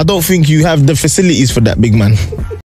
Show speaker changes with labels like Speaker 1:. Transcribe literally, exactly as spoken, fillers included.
Speaker 1: I don't think you have the facilities for that, big man.